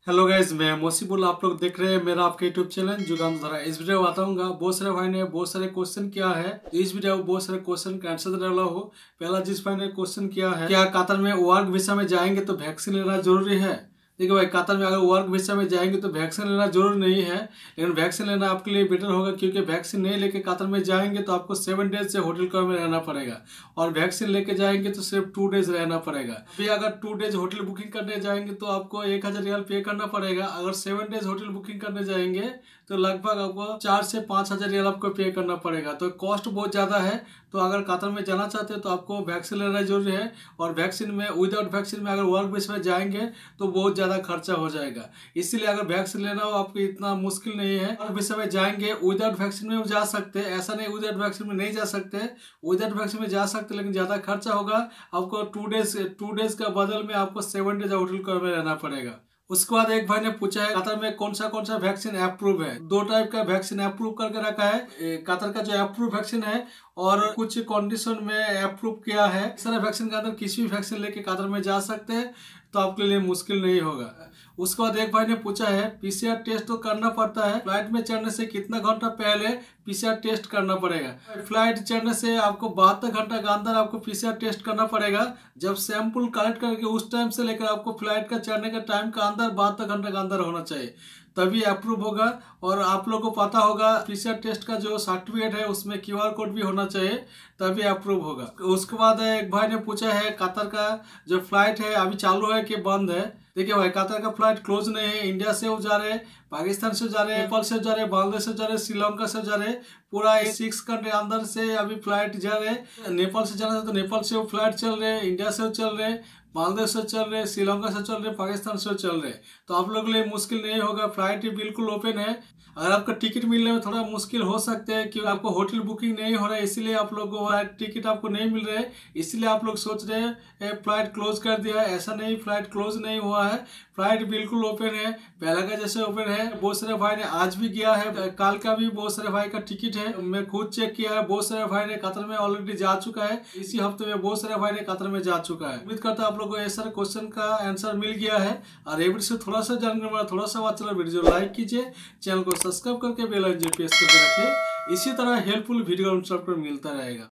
Hello guys, मैं मोसीबुल। आप लोग देख रहे हैं मेरा आपके यूट्यूब चैनल जुगान धरा। इस वीडियो में बताऊंगा बहुत सारे भाई ने बहुत सारे क्वेश्चन किया है। इस वीडियो में बहुत सारे क्वेश्चन का आंसर देने वाला हो। पहला जिस भाई ने क्वेश्चन किया है, क्या कतर में वर्क वीसा में जाएंगे तो वैक्सीन लेना जरूरी है? देखिए भाई, कतर में अगर वर्क वीसा में जाएंगे तो वैक्सीन लेना जरूरी नहीं है, लेकिन वैक्सीन लेना आपके लिए बेटर होगा, क्योंकि वैक्सीन नहीं लेके कतर में जाएंगे तो आपको 7 डेज से होटल कमरे में रहना पड़ेगा, और वैक्सीन लेके जाएंगे तो सिर्फ 2 डेज रहना पड़ेगा। अभी अगर 2 डेज होटल बुकिंग करने जाएंगे तो आपको 1000 रियाल पे करना पड़ेगा। अगर 7 डेज होटल बुकिंग करने जाएंगे तो लगभग आपको 4 से 5 हजार रियाल आपको पे करना पड़ेगा। तो कॉस्ट बहुत ज़्यादा है। तो अगर कतर में जाना चाहते हैं तो आपको वैक्सीन लेना जरूरी है, और वैक्सीन में विदाउट वैक्सीन में अगर वर्क बेस में जाएंगे तो बहुत ज़्यादा खर्चा हो जाएगा। इसीलिए अगर वैक्सीन लेना हो आपको इतना मुश्किल नहीं है। वर्क बेस में जाएंगे विदाउट वैक्सीन में जा सकते हैं, ऐसा नहीं विदाउट वैक्सीन में नहीं जा सकते। विदाउट वैक्सीन में जा सकते, लेकिन ज़्यादा खर्चा होगा। आपको 2 डेज का बदल में आपको 7 डेज होटल में रहना पड़ेगा। उसके बाद एक भाई ने पूछा है, कतर में कौन सा वैक्सीन अप्रूव है? 2 टाइप का वैक्सीन अप्रूव करके रखा है। कतर का जो अप्रूव वैक्सीन है और कुछ कंडीशन में अप्रूव किया है। सारे वैक्सीन के अंदर किसी भी वैक्सीन लेके कतर में जा सकते हैं, तो आपके लिए मुश्किल नहीं होगा। उसके बाद एक भाई ने पूछा है, पीसीआर टेस्ट तो करना पड़ता है, फ्लाइट में चढ़ने से कितना घंटा पहले पीसीआर टेस्ट करना पड़ेगा? फ्लाइट चढ़ने से आपको 72 घंटा के अंदर आपको पीसीआर टेस्ट करना पड़ेगा। जब सैंपल कलेक्ट करके उस टाइम से लेकर आपको फ्लाइट का चढ़ने का टाइम का अंदर 72 घंटे के अंदर होना चाहिए, तभी अप्रूव होगा। और आप लोगों को पता होगा पीसीआर टेस्ट का जो सर्टिफिकेट है उसमें क्यूआर कोड भी होना चाहिए, तभी अप्रूव होगा। उसके बाद एक भाई ने पूछा है, कतर का जो फ्लाइट है अभी चालू है कि बंद है? देखिए भाई, कतर का फ्लाइट क्लोज नहीं है। इंडिया से जा रहे, पाकिस्तान से जा रहे, नेपाल से जा रहे, बांग्लादेश से जा रहे, श्रीलंका से जा रहे, पूरा 6 कंट्री अंदर से अभी फ्लाइट जा रहे। नेपाल से जाना है तो नेपाल से वो फ्लाइट चल रहे, इंडिया से चल रहे, बांग्लादेश से चल रहे, श्रीलंका से चल रहे, पाकिस्तान से चल रहे। तो आप लोगों के लिए मुश्किल नहीं होगा, फ्लाइट ही बिल्कुल ओपन है। अगर आपका टिकट मिलने में थोड़ा मुश्किल हो सकता है, क्योंकि आपको होटल बुकिंग नहीं हो रहा है, इसीलिए आप लोगों को फ्लाइट टिकट आपको नहीं मिल रहा है। इसलिए आप लोग सोच रहे हैं फ्लाइट क्लोज कर दिया है। ऐसा नहीं, फ्लाइट क्लोज नहीं हुआ है, फ्लाइट बिल्कुल ओपन है, पहला का जैसे ओपन है। बहुत सारे भाई ने आज भी गया है, कल का भी बहुत सारे भाई का टिकट है। मैं खुद चेक किया है, बहुत सारे भाई ने कतर में ऑलरेडी जा चुका है। इसी हफ्ते में बहुत सारे भाई ने कतर में जा चुका है। उम्मीद करता हूं आप लोगों को ऐसा क्वेश्चन का आंसर मिल गया है। और ये वीडियो से थोड़ा सा जानने वाला थोड़ा सा बात चला, वीडियो लाइक कीजिए, चैनल को सब्सक्राइब करके बेल आइकन प्रेस करके रखिए। इसी तरह हेल्पफुल वीडियो पर मिलता रहेगा।